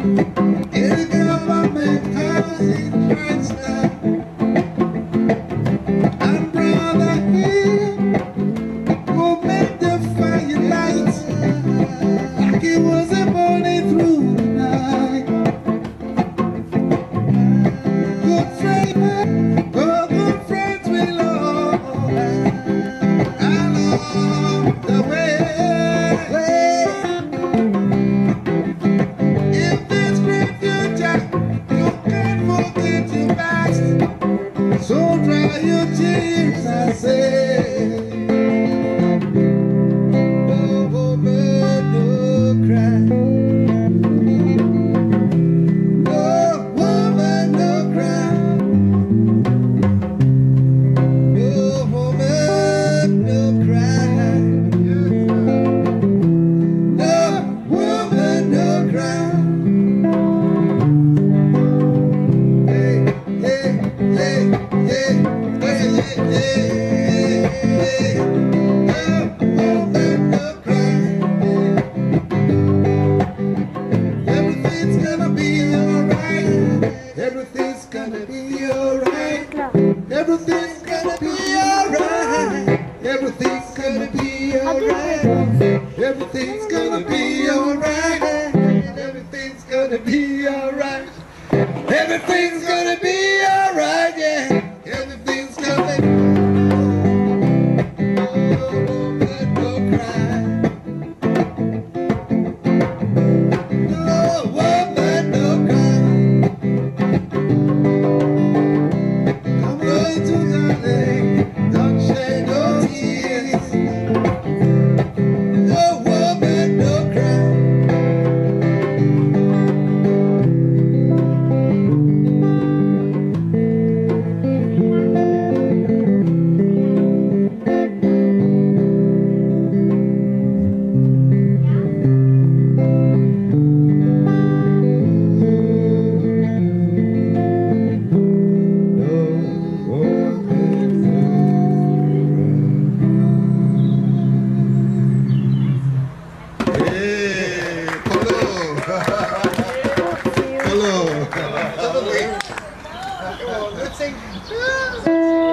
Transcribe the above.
Any government house in Christmas, and brother here who made the firelight like it was a burning through the night. Good friend, oh good friends we love along the way. In this great future, you can't forget your past, so dry your tears, I say. Oh, woman, no cry. Oh, woman, no cry. Oh, woman, no cry. No, woman, no cry. Hey, hey, hey, hey, hey, hey, hey. No, woman, no cry. Everything's gonna be alright. Everything's gonna be alright. Everything's gonna be alright. Everything's gonna be alright. Everything's gonna be alright. Everything's gonna be alright. Everything's gonna be alright, yeah. Everything's gonna be. Oh, woman, no cry. No, woman, no cry. I'm going to darling, don't shed no tears. No, woman, no cry. Hey, Paulo. Paulo. Come on, let's sing.